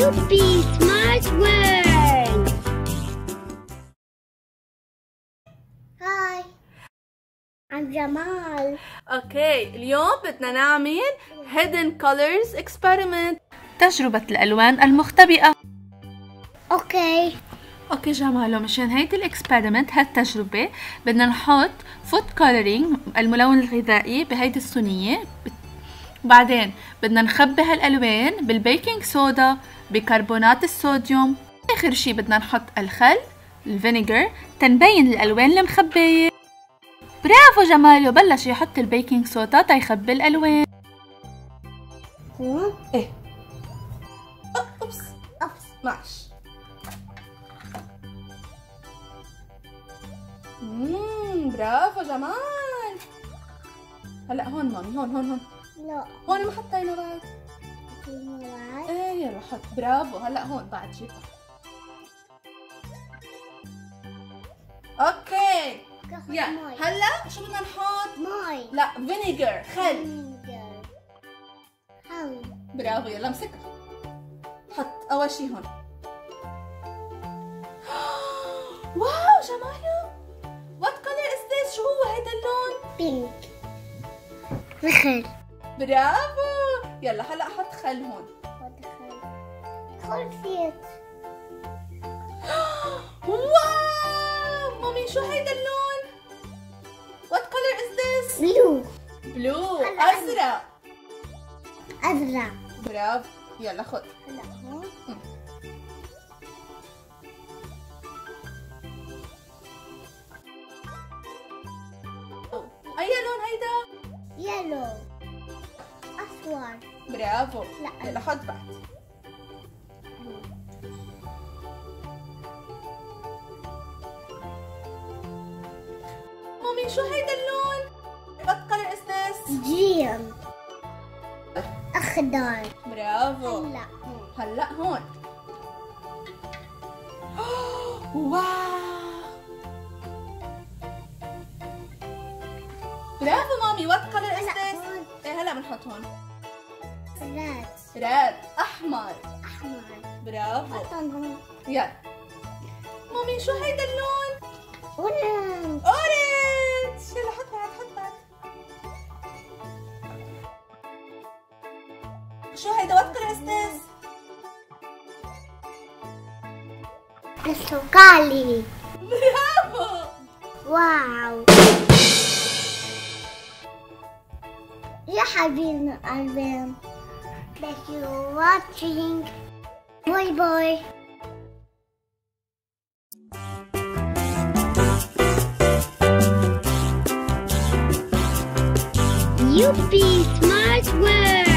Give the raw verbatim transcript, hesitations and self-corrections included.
يوبي سمارت وورلد. هاي، I'm جمال. اوكي، اليوم بدنا نعمل hidden colors experiment، تجربة الألوان المختبئة. اوكي اوكي جماله، مشان هيدي الاكسبيرمنت هالتجربة بدنا نحط فود كولرينج الملون الغذائي بهيدي الصينية، وبعدين بدنا نخبي هالألوان بالبيكنج صودا بكربونات الصوديوم. آخر شي بدنا نحط الخل الفينيجر تنبين الألوان المخبية. برافو جماله، بلش يحط البيكنج صودا تيخبي الألوان. هون ايه اوبس اوبس معش. اممم برافو جمال. هلا هون مامي، هون هون هون لا هون ما حطينا بعد. هون ايه يلا حط. برافو. هلا هون بعد شي. اوكي يا هلا شو بدنا نحط؟ ماي لا فينيجر، خل. هون برافو يلا امسكها. حط اول شي هون. واو جماله، وات كولر از ذس؟ شو هو هيدا اللون؟ بينك نخل. برافو. يلا هلا حط خل هون. خل زيت. واو مامي، شو هيدا اللون؟ وات كولر از ذس؟ بلو بلو، هلا ازرق. ازرق. برافو. يلا خد. هلا هون اي لون هيدا؟ يلو اصفر. برافو. لا. يلا حط بعد. مامي شو هيدا اللون؟ وات كولر از ذس؟ جيم اخضر. برافو. هلا هون هلا هون. واو برافو مامي. وات كولر از هلا ذس؟ هون ايه هلا بنحط هون. راد راد، احمر. احمر. برافو. حطهم هون. يلا مامي شو هيدا اللون؟ اورنج. اورنج. يلا حط بعد، حط بعد. شو هيدا؟ وات كولر از ذس؟ برتقالي. برافو. واو يا حبيبنا البين. Thank you for watching. Bye bye. يوبي سمارت وورلد.